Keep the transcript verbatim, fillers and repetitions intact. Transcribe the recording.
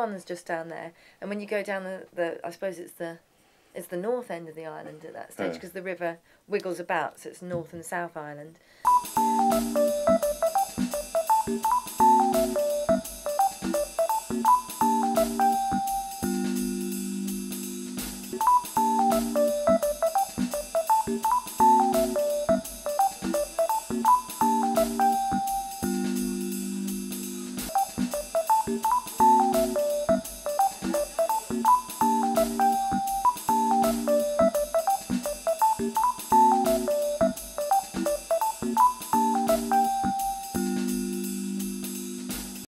swans just down there. And when you go down the, the I suppose it's the it's the north end of the island at that stage, because uh. the river wiggles about, so it's North and South Island.